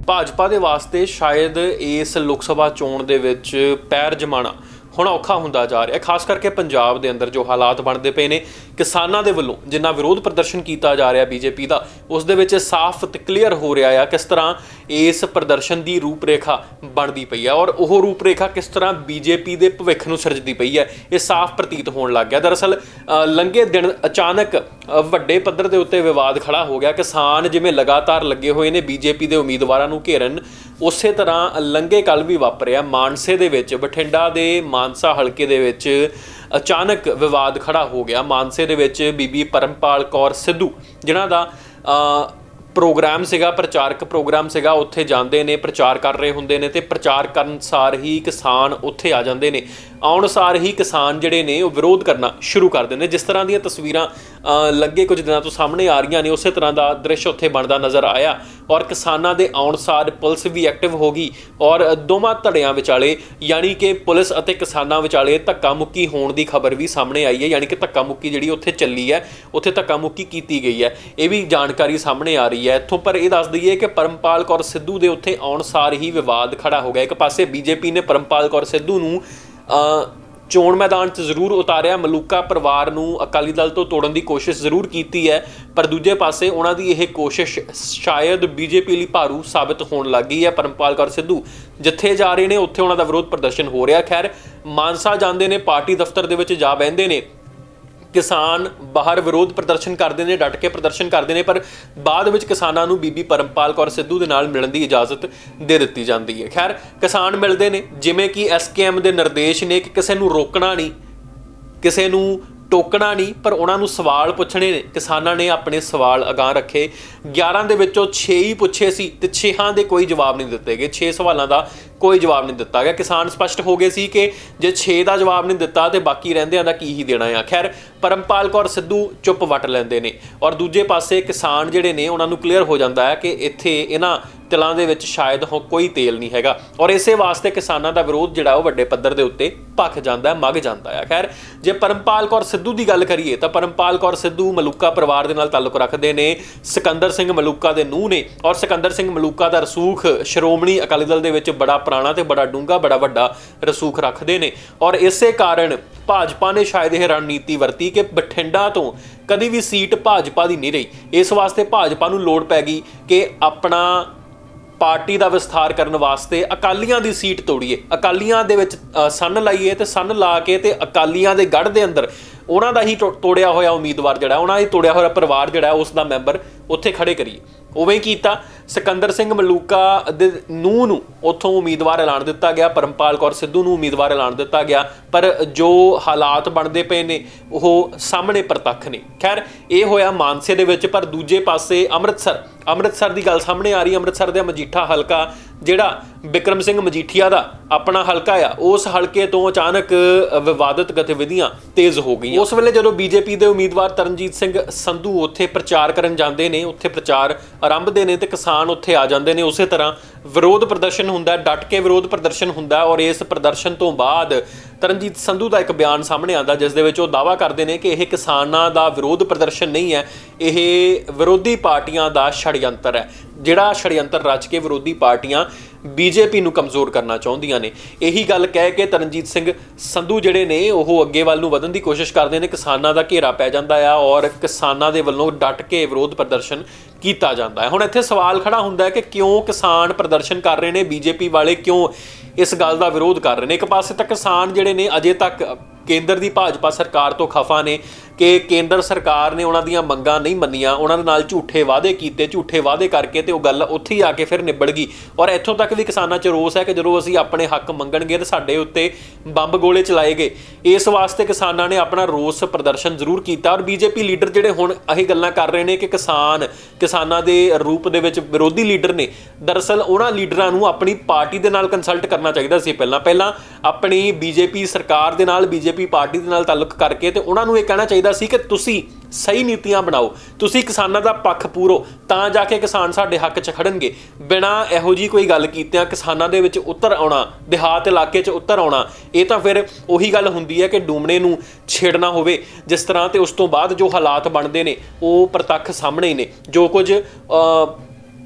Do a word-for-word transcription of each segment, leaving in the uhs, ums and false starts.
भाजपा दे वास्ते शायद इस लोक सभा चोण दे विच पैर जमाना ਹੁਣ ਔਖਾ ਹੁੰਦਾ ਜਾ ਰਿਹਾ, ਖਾਸ ਕਰਕੇ ਪੰਜਾਬ ਦੇ ਅੰਦਰ ਜੋ ਹਾਲਾਤ ਬਣਦੇ ਪਏ ਨੇ ਕਿਸਾਨਾਂ ਦੇ ਵੱਲੋਂ ਜਿੰਨਾ ਵਿਰੋਧ ਪ੍ਰਦਰਸ਼ਨ ਕੀਤਾ ਜਾ ਰਿਹਾ ਬੀਜੇਪੀ ਦਾ, ਉਸ ਦੇ ਵਿੱਚ ਸਾਫ਼ ਤੇ ਕਲੀਅਰ ਹੋ ਰਿਹਾ ਆ ਕਿਸ ਤਰ੍ਹਾਂ ਇਸ ਪ੍ਰਦਰਸ਼ਨ ਦੀ ਰੂਪਰੇਖਾ ਬਣਦੀ ਪਈ ਆ ਔਰ ਉਹ ਰੂਪਰੇਖਾ ਕਿਸ ਤਰ੍ਹਾਂ ਬੀਜੇਪੀ ਦੇ ਭਵਿੱਖ ਨੂੰ ਸਿਰਜਦੀ ਪਈ ਹੈ, ਇਹ ਸਾਫ਼ ਪ੍ਰਤੀਤ ਹੋਣ ਲੱਗ ਗਿਆ। ਦਰਅਸਲ ਲੰਘੇ ਦਿਨ ਅਚਾਨਕ ਵੱਡੇ ਪੱਧਰ ਦੇ ਉੱਤੇ ਵਿਵਾਦ ਖੜਾ ਹੋ ਗਿਆ। ਕਿਸਾਨ ਜਿਵੇਂ ਲਗਾਤਾਰ ਲੱਗੇ ਹੋਏ ਨੇ ਬੀਜੇਪੀ ਦੇ ਉਮੀਦਵਾਰਾਂ ਨੂੰ ਘੇਰਨ, ਉਸੇ ਤਰ੍ਹਾਂ ਲੰਘੇ ਕੱਲ੍ਹ ਵੀ ਵਾਪਰਿਆ ਮਾਨਸੇ ਦੇ ਵਿੱਚ, ਬਠਿੰਡਾ ਦੇ ਮਾਨਸਾ ਹਲਕੇ ਦੇ ਵਿੱਚ ਅਚਾਨਕ ਵਿਵਾਦ ਖੜਾ ਹੋ ਗਿਆ। ਮਾਨਸੇ ਦੇ ਵਿੱਚ ਬੀਬੀ ਪਰਮਪਾਲ ਕੌਰ ਸਿੱਧੂ ਜਿਨ੍ਹਾਂ ਦਾ ਪ੍ਰੋਗਰਾਮ ਸੀਗਾ, ਪ੍ਰਚਾਰਕ ਪ੍ਰੋਗਰਾਮ ਸੀਗਾ, ਉੱਥੇ ਜਾਂਦੇ ਨੇ, ਪ੍ਰਚਾਰ ਕਰ ਰਹੇ ਹੁੰਦੇ ਨੇ ਤੇ ਪ੍ਰਚਾਰ ਕਰਨ ਸਾਰ ਹੀ ਕਿਸਾਨ ਉੱਥੇ ਆ ਜਾਂਦੇ ਨੇ। ਆਉਣ ਸਾਰ ਹੀ ਕਿਸਾਨ ਜਿਹੜੇ ਨੇ ਉਹ ਵਿਰੋਧ ਕਰਨਾ ਸ਼ੁਰੂ ਕਰ ਦਿੰਦੇ ਨੇ। ਜਿਸ ਤਰ੍ਹਾਂ ਦੀਆਂ ਤਸਵੀਰਾਂ ਲੱਗੇ ਕੁਝ ਦਿਨਾਂ ਤੋਂ ਸਾਹਮਣੇ ਆ ਰਹੀਆਂ ਨੇ, ਉਸੇ ਤਰ੍ਹਾਂ ਦਾ ਦ੍ਰਿਸ਼ ਉੱਥੇ ਬਣਦਾ ਨਜ਼ਰ ਆਇਆ ਔਰ ਕਿਸਾਨਾਂ ਦੇ ਆਉਣ ਸਾਰ ਪੁਲਿਸ ਵੀ ਐਕਟਿਵ ਹੋ ਗਈ ਔਰ ਦੋਵਾਂ ਧੜਿਆਂ ਵਿਚਾਲੇ ਯਾਨੀ ਕਿ ਪੁਲਿਸ ਅਤੇ ਕਿਸਾਨਾਂ ਵਿਚਾਲੇ ਧੱਕਾ ਮੁੱਕੀ ਹੋਣ ਦੀ ਖਬਰ ਵੀ ਸਾਹਮਣੇ ਆਈ ਹੈ। ਯਾਨੀ ਕਿ ਧੱਕਾ ਮੁੱਕੀ ਜਿਹੜੀ ਉੱਥੇ ਚੱਲੀ ਹੈ, ਉੱਥੇ ਧੱਕਾ ਮੁੱਕੀ ਕੀਤੀ ਗਈ ਹੈ, ਇਹ ਵੀ ਜਾਣਕਾਰੀ ਸਾਹਮਣੇ ਆ ਰਹੀ ਹੈ ਇੱਥੋਂ। ਪਰ ਇਹ ਦੱਸ ਦਈਏ ਕਿ ਪਰਮਪਾਲ ਕੌਰ ਸਿੱਧੂ ਦੇ ਉੱਥੇ ਆਉਣ ਸਾਰ ਹੀ ਵਿਵਾਦ ਖੜਾ ਹੋ ਗਿਆ। ਇੱਕ ਪਾਸੇ ਬੀਜੇਪੀ ਨੇ ਪਰਮਪਾਲ ਕੌਰ ਸਿੱਧੂ ਨੂੰ ਚੋਣ ਮੈਦਾਨ 'ਚ ਜ਼ਰੂਰ ਉਤਾਰਿਆ, ਮਲੂਕਾ ਪਰਿਵਾਰ ਨੂੰ ਅਕਾਲੀ ਦਲ ਤੋਂ ਤੋੜਨ ਦੀ ਕੋਸ਼ਿਸ਼ ਜ਼ਰੂਰ ਕੀਤੀ ਹੈ, ਪਰ ਦੂਜੇ ਪਾਸੇ ਉਹਨਾਂ ਦੀ ਇਹ ਕੋਸ਼ਿਸ਼ ਸ਼ਾਇਦ ਬੀਜੇਪੀ ਲਈ ਭਾਰੂ ਸਾਬਿਤ ਹੋਣ ਲੱਗ ਗਈ ਹੈ। ਪਰਮਪਾਲ ਕੌਰ ਸਿੱਧੂ ਜਿੱਥੇ ਜਾ ਰਹੇ ਨੇ ਉੱਥੇ ਉਹਨਾਂ ਦਾ ਵਿਰੋਧ ਪ੍ਰਦਰਸ਼ਨ ਹੋ ਰਿਹਾ। ਖੈਰ ਮਾਨਸਾ ਜਾਂਦੇ ਨੇ, ਪਾਰਟੀ ਦਫ਼ਤਰ ਦੇ ਵਿੱਚ ਜਾ ਬਹਿੰਦੇ ਨੇ, ਕਿਸਾਨ ਬਾਹਰ ਵਿਰੋਧ ਪ੍ਰਦਰਸ਼ਨ ਕਰਦੇ ਨੇ, ਡਟ ਕੇ ਪ੍ਰਦਰਸ਼ਨ ਕਰਦੇ ਨੇ, ਪਰ ਬਾਅਦ ਵਿੱਚ ਕਿਸਾਨਾਂ ਨੂੰ ਬੀਬੀ ਪਰਮਪਾਲ ਕੌਰ ਸਿੱਧੂ ਦੇ ਨਾਲ ਮਿਲਣ ਦੀ ਇਜਾਜ਼ਤ ਦੇ ਦਿੱਤੀ ਜਾਂਦੀ ਹੈ। ਖੈਰ ਕਿਸਾਨ ਮਿਲਦੇ ਨੇ, ਜਿਵੇਂ ਕਿ ਐਸ ਕੇ ਐਮ ਦੇ ਨਿਰਦੇਸ਼ ਨੇ ਕਿ ਕਿਸੇ ਨੂੰ ਰੋਕਣਾ ਨਹੀਂ, ਕਿਸੇ ਨੂੰ ਟੋਕਣਾ ਨਹੀਂ, ਪਰ ਉਹਨਾਂ ਨੂੰ ਸਵਾਲ ਪੁੱਛਣੇ ਨੇ। ਕਿਸਾਨਾਂ ਨੇ ਆਪਣੇ ਸਵਾਲ ਅਗਾਂਹ ਰੱਖੇ, ਗਿਆਰਾਂ ਦੇ ਵਿੱਚੋਂ ਛੇ ਹੀ ਪੁੱਛੇ ਸੀ ਤੇ ਛੇਹਾਂ ਦੇ ਕੋਈ ਜਵਾਬ ਨਹੀਂ ਦਿੱਤੇ ਗਏ। ਛੇ ਸਵਾਲਾਂ ਦਾ ਕੋਈ ਜਵਾਬ ਨਹੀਂ ਦਿੱਤਾ ਗਿਆ। ਕਿਸਾਨ ਸਪਸ਼ਟ ਹੋ ਗਏ ਸੀ ਕਿ ਜੇ ਛੇ ਦਾ ਜਵਾਬ ਨਹੀਂ ਦਿੱਤਾ ਤੇ ਬਾਕੀ ਰਹਿੰਦਿਆਂ ਦਾ ਕੀ ਹੀ ਦੇਣਾ ਆ। ਖੈਰ ਪਰਮਪਾਲ ਕੌਰ ਸਿੱਧੂ ਚੁੱਪ ਵੱਟ ਲੈਂਦੇ ਨੇ ਔਰ ਦੂਜੇ ਪਾਸੇ ਕਿਸਾਨ ਜਿਹੜੇ ਨੇ ਉਹਨਾਂ ਨੂੰ ਕਲੀਅਰ ਹੋ ਜਾਂਦਾ ਹੈ ਕਿ ਇੱਥੇ ਇਹਨਾਂ ਤਿਲਾਂ ਦੇ ਵਿੱਚ ਸ਼ਾਇਦ ਹੋ ਕੋਈ ਤੇਲ ਨਹੀਂ ਹੈਗਾ ਔਰ ਇਸੇ ਵਾਸਤੇ ਕਿਸਾਨਾਂ ਦਾ ਵਿਰੋਧ ਜਿਹੜਾ ਉਹ ਵੱਡੇ ਪੱਧਰ ਦੇ ਉੱਤੇ ਭਖ ਜਾਂਦਾ, ਮੱਗ ਜਾਂਦਾ ਆ। ਖੈਰ ਜੇ ਪਰਮਪਾਲ ਕੌਰ ਸਿੱਧੂ ਦੀ ਗੱਲ ਕਰੀਏ ਤਾਂ ਪਰਮਪਾਲ ਕੌਰ ਸਿੱਧੂ ਮਲੂਕਾ ਪਰਿਵਾਰ ਦੇ ਨਾਲ ਤਾਲੁਕ ਰੱਖਦੇ ਨੇ, ਸਿਕੰਦਰ ਸਿੰਘ ਮਲੂਕਾ ਦੇ ਨੂੰਹ ਨੇ ਔਰ ਸਿਕੰਦਰ ਸਿੰਘ ਮਲੂਕਾ ਦਾ ਰਸੂਖ ਸ਼੍ਰੋਮਣੀ ਅਕਾਲੀ ਦਲ ਦੇ ਵਿੱਚ ਬੜਾ ਪੁਰਾਣਾ ਤੇ ਬੜਾ ਡੂੰਘਾ, ਬੜਾ ਵੱਡਾ ਰਸੂਖ ਰੱਖਦੇ ਨੇ ਔਰ ਇਸੇ ਕਾਰਨ ਭਾਜਪਾ ਨੇ ਸ਼ਾਇਦ ਇਹ ਰਣਨੀਤੀ ਵਰਤੀ ਕਿ ਬਠਿੰਡਾ ਤੋਂ ਕਦੀ ਵੀ ਸੀਟ ਭਾਜਪਾ ਦੀ ਨਹੀਂ ਰਹੀ। ਇਸ ਵਾਸਤੇ ਭਾਜਪਾ ਨੂੰ ਲੋੜ ਪੈ ਗਈ ਕਿ ਆਪਣਾ ਪਾਰਟੀ ਦਾ ਵਿਸਥਾਰ ਕਰਨ ਵਾਸਤੇ ਅਕਾਲੀਆਂ ਦੀ ਸੀਟ ਤੋੜੀਏ, ਅਕਾਲੀਆਂ ਦੇ ਵਿੱਚ ਸੰਨ ਲਾਈਏ ਤੇ ਸੰਨ ਲਾ ਕੇ ਤੇ ਅਕਾਲੀਆਂ ਦੇ ਗੜ੍ਹ ਦੇ ਅੰਦਰ ਉਹਨਾਂ ਦਾ ਹੀ ਤੋੜਿਆ ਹੋਇਆ ਉਮੀਦਵਾਰ ਜਿਹੜਾ, ਉਹਨਾਂ ਦਾ ਹੀ ਤੋੜਿਆ ਹੋਇਆ ਪਰਿਵਾਰ ਜਿਹੜਾ ਉਸ ਦਾ ਮੈਂਬਰ ਉੱਥੇ ਖੜੇ ਕਰੀਏ। ਉਵੇਂ ਕੀਤਾ। ਸਿਕੰਦਰ ਸਿੰਘ ਮਲੂਕਾ ਦੇ ਨੂੰਹ ਨੂੰ ਉੱਥੋਂ ਉਮੀਦਵਾਰ ਐਲਾਨ ਦਿੱਤਾ ਗਿਆ, ਪਰਮਪਾਲ ਕੌਰ ਸਿੱਧੂ ਨੂੰ ਉਮੀਦਵਾਰ ਐਲਾਨ ਦਿੱਤਾ ਗਿਆ, ਪਰ ਜੋ ਹਾਲਾਤ ਬਣਦੇ ਪਏ ਨੇ ਉਹ ਸਾਹਮਣੇ ਪ੍ਰਤੱਖ ਨੇ। ਖੈਰ ਇਹ ਹੋਇਆ ਮਾਨਸੇ ਦੇ ਵਿੱਚ, ਪਰ ਦੂਜੇ ਪਾਸੇ ਅੰਮ੍ਰਿਤਸਰ ਅੰਮ੍ਰਿਤਸਰ ਦੀ ਗੱਲ ਸਾਹਮਣੇ ਆ ਰਹੀ। ਅੰਮ੍ਰਿਤਸਰ ਦਾ ਮਜੀਠਾ ਹਲਕਾ ਜਿਹੜਾ ਬਿਕਰਮ ਸਿੰਘ ਮਜੀਠੀਆ ਦਾ ਆਪਣਾ ਹਲਕਾ ਆ, ਉਸ ਹਲਕੇ ਤੋਂ ਅਚਾਨਕ ਵਿਵਾਦਤ ਗਤੀਵਿਧੀਆਂ ਤੇਜ਼ ਹੋ ਗਈਆਂ। ਉਸ ਵੇਲੇ ਜਦੋਂ ਬੀਜੇਪੀ ਦੇ ਉਮੀਦਵਾਰ ਤਰਨਜੀਤ ਸਿੰਘ ਸੰਧੂ ਉੱਥੇ ਪ੍ਰਚਾਰ ਕਰਨ ਜਾਂਦੇ ਨੇ, ਉੱਥੇ ਪ੍ਰਚਾਰ ਆਰੰਭਦੇ ਨੇ ਤੇ ਕਿਸਾਨ ਉੱਥੇ ਆ ਜਾਂਦੇ ਨੇ। ਉਸੇ ਤਰ੍ਹਾਂ ਵਿਰੋਧ ਪ੍ਰਦਰਸ਼ਨ ਹੁੰਦਾ, ਡਟ ਕੇ ਵਿਰੋਧ ਪ੍ਰਦਰਸ਼ਨ ਹੁੰਦਾ ਔਰ ਇਸ ਪ੍ਰਦਰਸ਼ਨ ਤੋਂ ਬਾਅਦ ਤਰਨਜੀਤ ਸੰਧੂ ਦਾ ਇੱਕ ਬਿਆਨ ਸਾਹਮਣੇ ਆਉਂਦਾ ਜਿਸ ਦੇ ਵਿੱਚ ਉਹ ਦਾਅਵਾ ਕਰਦੇ ਨੇ ਕਿ ਇਹ ਕਿਸਾਨਾਂ ਦਾ ਵਿਰੋਧ ਪ੍ਰਦਰਸ਼ਨ ਨਹੀਂ ਹੈ, ਇਹ ਵਿਰੋਧੀ ਪਾਰਟੀਆਂ ਦਾ ਛੜਯੰਤਰ ਹੈ, ਜਿਹੜਾ ਛੜਯੰਤਰ ਰਚ ਕੇ ਵਿਰੋਧੀ ਪਾਰਟੀਆਂ ਬੀਜੇਪੀ ਨੂੰ ਕਮਜ਼ੋਰ ਕਰਨਾ ਚਾਹੁੰਦੀਆਂ ਨੇ। ਇਹੀ ਗੱਲ ਕਹਿ ਕੇ ਤਰਨਜੀਤ ਸਿੰਘ ਸੰਧੂ ਜਿਹੜੇ ਨੇ ਉਹ ਅੱਗੇ ਵੱਲ ਨੂੰ ਵਧਣ ਦੀ ਕੋਸ਼ਿਸ਼ ਕਰਦੇ ਨੇ। ਕਿਸਾਨਾਂ ਦਾ ਘੇਰਾ ਪੈ ਜਾਂਦਾ ਆ ਔਰ ਕਿਸਾਨਾਂ ਦੇ ਵੱਲੋਂ ਡਟ ਕੇ ਵਿਰੋਧ ਪ੍ਰਦਰਸ਼ਨ ਕੀਤਾ ਜਾਂਦਾ ਹੈ। ਹੁਣ ਇੱਥੇ ਸਵਾਲ ਖੜਾ ਹੁੰਦਾ ਹੈ ਕਿ ਕਿਉਂ ਕਿਸਾਨ ਪ੍ਰਦਰਸ਼ਨ ਕਰ ਰਹੇ ਨੇ, ਬੀਜੇਪੀ ਵਾਲੇ ਕਿਉਂ ਇਸ ਗੱਲ ਦਾ ਵਿਰੋਧ ਕਰ ਰਹੇ ਨੇ। ਇੱਕ ਪਾਸੇ ਤਾਂ ਕਿਸਾਨ ਜਿਹੜੇ ਨੇ ਅਜੇ ਤੱਕ ਕੇਂਦਰ ਦੀ ਭਾਜਪਾ ਸਰਕਾਰ ਤੋਂ ਖਫਾ ਨੇ ਕਿ ਕੇਂਦਰ ਸਰਕਾਰ ਨੇ ਉਹਨਾਂ ਦੀਆਂ ਮੰਗਾਂ ਨਹੀਂ ਮੰਨੀਆਂ, ਉਹਨਾਂ ਦੇ ਨਾਲ ਝੂਠੇ ਵਾਅਦੇ ਕੀਤੇ, ਝੂਠੇ ਵਾਅਦੇ ਕਰਕੇ ਤੇ ਉਹ ਗੱਲ ਉੱਥੇ ਹੀ ਆ ਕੇ ਫਿਰ ਨਿਬੜ ਗਈ ਔਰ ਇੱਥੋਂ ਤੱਕ ਵੀ ਕਿਸਾਨਾਂ 'ਚ ਰੋਸ ਹੈ ਕਿ ਜਦੋਂ ਅਸੀਂ ਆਪਣੇ ਹੱਕ ਮੰਗਣਗੇ ਤਾਂ ਸਾਡੇ ਉੱਤੇ ਬੰਬ ਗੋਲੇ ਚਲਾਏ ਗਏ। ਇਸ ਵਾਸਤੇ ਕਿਸਾਨਾਂ ਨੇ ਆਪਣਾ ਰੋਸ ਪ੍ਰਦਰਸ਼ਨ ਜ਼ਰੂਰ ਕੀਤਾ ਔਰ ਬੀਜੇਪੀ ਲੀਡਰ ਜਿਹੜੇ ਹੁਣ ਇਹ ਗੱਲਾਂ ਕਰ ਰਹੇ ਨੇ ਕਿ ਕਿਸਾਨ ਕਿਸਾਨਾਂ ਦੇ ਰੂਪ ਦੇ ਵਿੱਚ ਵਿਰੋਧੀ ਲੀਡਰ ਨੇ, ਦਰਅਸਲ ਉਹਨਾਂ ਲੀਡਰਾਂ ਨੂੰ ਆਪਣੀ ਪਾਰਟੀ ਦੇ ਨਾਲ ਕੰਸਲਟ ਕਰਨਾ ਚਾਹੀਦਾ ਸੀ। ਪਹਿਲਾਂ ਪਹਿਲਾਂ ਆਪਣੀ ਬੀਜੇਪੀ ਸਰਕਾਰ ਦੇ ਨਾਲ, ਬੀਜੇਪੀ ਪਾਰਟੀ ਦੇ ਨਾਲ ਤਾਲੁਕ ਕਰਕੇ ਤੇ ਉਹਨਾਂ ਨੂੰ ਇਹ ਕਹਿਣਾ ਚਾਹੀਦਾ ਸੀ ਕਿ ਤੁਸੀਂ ਸਹੀ ਨੀਤੀਆਂ ਬਣਾਓ, ਤੁਸੀਂ ਕਿਸਾਨਾਂ ਦਾ ਪੱਖ ਪੂਰੋ, ਤਾਂ ਜਾ ਕੇ ਕਿਸਾਨ ਸਾਡੇ ਹੱਕ 'ਚ ਖੜਨਗੇ। ਬਿਨਾਂ ਇਹੋ ਜਿਹੀ ਕੋਈ ਗੱਲ ਕੀਤਿਆਂ ਕਿਸਾਨਾਂ ਦੇ ਵਿੱਚ ਉਤਰ ਆਉਣਾ, ਦਿਹਾਤ ਇਲਾਕੇ 'ਚ ਉਤਰ ਆਉਣਾ, ਇਹ ਤਾਂ ਫਿਰ ਉਹੀ ਗੱਲ ਹੁੰਦੀ ਹੈ ਕਿ ਡੂਮਣੇ ਨੂੰ ਛੇੜਨਾ ਹੋਵੇ ਜਿਸ ਤਰ੍ਹਾਂ। ਤੇ ਉਸ ਤੋਂ ਬਾਅਦ ਜੋ ਹਾਲਾਤ ਬਣਦੇ ਨੇ ਉਹ ਪ੍ਰਤੱਖ ਸਾਹਮਣੇ ਹੀ ਨੇ। ਜੋ ਕੁਝ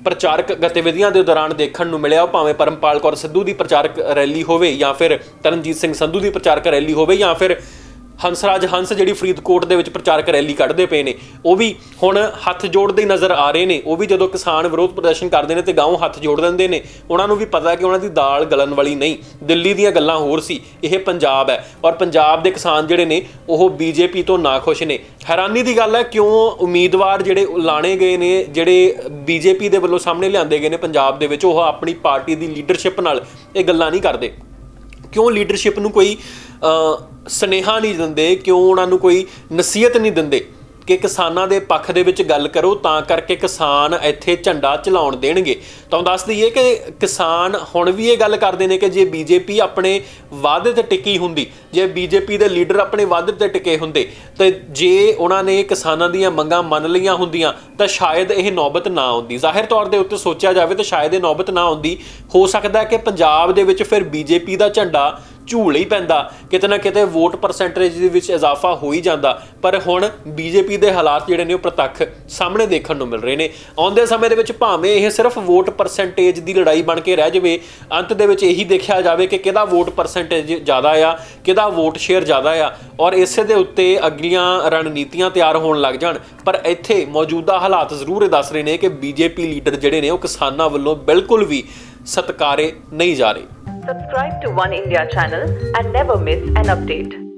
ਪ੍ਰਚਾਰਕ ਗਤੀਵਿਧੀਆਂ ਦੇ ਦੌਰਾਨ ਦੇਖਣ ਨੂੰ ਮਿਲਿਆ, ਭਾਵੇਂ ਪਰਮਪਾਲ ਕੌਰ ਸਿੱਧੂ ਦੀ ਪ੍ਰਚਾਰਕ ਰੈਲੀ ਹੋਵੇ ਜਾਂ ਫਿਰ ਤਰਨਜੀਤ ਸਿੰਘ ਸੰਧੂ ਦੀ ਪ੍ਰਚਾਰਕ ਰੈਲੀ ਹੋਵੇ ਜਾਂ ਫਿਰ ਹੰਸਰਾਜ ਹੰਸ ਜਿਹੜੀ ਫਰੀਦਕੋਟ ਦੇ ਵਿੱਚ ਪ੍ਰਚਾਰਕ ਰੈਲੀ ਕੱਢਦੇ ਪਏ ਨੇ, ਉਹ ਵੀ ਹੁਣ ਹੱਥ ਜੋੜਦੇ ਨਜ਼ਰ ਆ ਰਹੇ ਨੇ। ਉਹ ਵੀ ਜਦੋਂ ਕਿਸਾਨ ਵਿਰੋਧ ਪ੍ਰਦਰਸ਼ਨ ਕਰਦੇ ਨੇ ਤੇ ਗਾਂਹ ਹੱਥ ਜੋੜ ਦਿੰਦੇ ਨੇ। ਉਹਨਾਂ ਨੂੰ ਵੀ ਪਤਾ ਕਿ ਉਹਨਾਂ ਦੀ ਦਾਲ ਗਲਣ ਵਾਲੀ ਨਹੀਂ, ਦਿੱਲੀ ਦੀਆਂ ਗੱਲਾਂ ਹੋਰ ਸੀ, ਇਹ ਪੰਜਾਬ ਹੈ ਔਰ ਪੰਜਾਬ ਦੇ ਕਿਸਾਨ ਜਿਹੜੇ ਨੇ ਉਹ ਬੀਜੇਪੀ ਤੋਂ ਨਾਖੁਸ਼ ਨੇ। ਹੈਰਾਨੀ ਦੀ ਗੱਲ ਹੈ ਕਿਉਂ ਉਮੀਦਵਾਰ ਜਿਹੜੇ ਲਾਣੇ ਗਏ ਨੇ, ਜਿਹੜੇ ਬੀਜੇਪੀ ਦੇ ਵੱਲੋਂ ਸਾਹਮਣੇ ਲਿਆਂਦੇ ਗਏ ਨੇ ਪੰਜਾਬ ਦੇ ਵਿੱਚ, ਉਹ ਆਪਣੀ ਪਾਰਟੀ ਦੀ ਲੀਡਰਸ਼ਿਪ ਨਾਲ ਇਹ ਗੱਲਾਂ ਨਹੀਂ ਕਰਦੇ। ਕਿਉਂ ਲੀਡਰਸ਼ਿਪ ਨੂੰ ਕੋਈ ਸੁਨੇਹਾ ਨਹੀਂ ਦਿੰਦੇ, ਕਿਉਂ ਉਹਨਾਂ ਨੂੰ ਕੋਈ ਨਸੀਹਤ ਨਹੀਂ ਦਿੰਦੇ ਕਿ ਕਿਸਾਨਾਂ ਦੇ ਪੱਖ ਦੇ ਵਿੱਚ ਗੱਲ ਕਰੋ, ਤਾਂ ਕਰਕੇ ਕਿਸਾਨ ਇੱਥੇ ਝੰਡਾ ਚਲਾਉਣ ਦੇਣਗੇ। ਤੁਹਾਨੂੰ ਦੱਸ ਦਈਏ ਕਿ ਕਿਸਾਨ ਹੁਣ ਵੀ ਇਹ ਗੱਲ ਕਰਦੇ ਨੇ ਕਿ ਜੇ ਬੀਜੇਪੀ ਆਪਣੇ ਵਾਅਦੇ ਤੇ ਟਿਕੀ ਹੁੰਦੀ, ਜੇ ਬੀਜੇਪੀ ਦੇ ਲੀਡਰ ਆਪਣੇ ਵਾਅਦੇ ਤੇ ਟਿਕੇ ਹੁੰਦੇ ਤੇ ਜੇ ਉਹਨਾਂ ਨੇ ਕਿਸਾਨਾਂ ਦੀਆਂ ਮੰਗਾਂ ਮੰਨ ਲਈਆਂ ਹੁੰਦੀਆਂ ਤਾਂ ਸ਼ਾਇਦ ਇਹ ਨੌਬਤ ਨਾ ਆਉਂਦੀ। ਜ਼ਾਹਿਰ ਤੌਰ ਦੇ ਉੱਤੇ ਸੋਚਿਆ ਜਾਵੇ ਤਾਂ ਸ਼ਾਇਦ ਇਹ ਨੌਬਤ ਨਾ ਆਉਂਦੀ। ਹੋ ਸਕਦਾ ਕਿ ਪੰਜਾਬ ਦੇ ਵਿੱਚ ਫਿਰ ਬੀਜੇਪੀ ਦਾ ਝੰਡਾ ਝੂਲ ਹੀ ਪੈਂਦਾ, ਕਿਤੇ ਨਾ ਕਿਤੇ ਵੋਟ ਪਰਸੈਂਟੇਜ ਦੇ ਵਿੱਚ ਇਜ਼ਾਫਾ ਹੋ ਹੀ ਜਾਂਦਾ। ਪਰ ਹੁਣ ਬੀਜੇਪੀ ਦੇ ਹਾਲਾਤ ਜਿਹੜੇ ਨੇ ਉਹ ਪ੍ਰਤੱਖ ਸਾਹਮਣੇ ਦੇਖਣ ਨੂੰ ਮਿਲ ਰਹੇ ਨੇ। ਆਉਂਦੇ ਸਮੇਂ ਦੇ ਵਿੱਚ ਭਾਵੇਂ ਇਹ ਸਿਰਫ ਵੋਟ ਪਰਸੈਂਟੇਜ ਦੀ ਲੜਾਈ ਬਣ ਕੇ ਰਹਿ ਜਾਵੇ, ਅੰਤ ਦੇ ਵਿੱਚ ਇਹੀ ਦੇਖਿਆ ਜਾਵੇ ਕਿ ਕਿਹਦਾ ਵੋਟ ਪਰਸੈਂਟੇਜ ਜ਼ਿਆਦਾ ਆ, ਕਿਹਦਾ ਵੋਟ ਸ਼ੇਅਰ ਜ਼ਿਆਦਾ ਆ, ਔਰ ਇਸੇ ਦੇ ਉੱਤੇ ਅਗਲੀਆਂ ਰਣਨੀਤੀਆਂ ਤਿਆਰ ਹੋਣ ਲੱਗ ਜਾਣ। ਪਰ ਇੱਥੇ ਮੌਜੂਦਾ ਹਾਲਾਤ ਜ਼ਰੂਰ ਇਹ ਦੱਸ ਰਹੇ ਨੇ ਕਿ ਬੀਜੇਪੀ ਲੀਡਰ ਜਿਹੜੇ ਨੇ ਉਹ ਕਿਸਾਨਾਂ ਵੱਲੋਂ ਬਿਲਕੁਲ ਵੀ ਸਤਿਕਾਰੇ ਨਹੀਂ ਜਾ ਰਹੇ। Subscribe to One India channel and never miss an update.